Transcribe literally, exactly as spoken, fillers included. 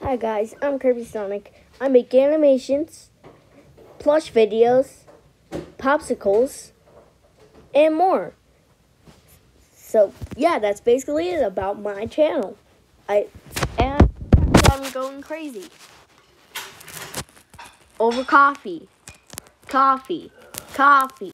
Hi guys, I'm Kirby Sonic. I make animations, plush videos, popsicles, and more. So yeah, that's basically it about my channel. I and I'm going crazy over coffee, coffee, coffee.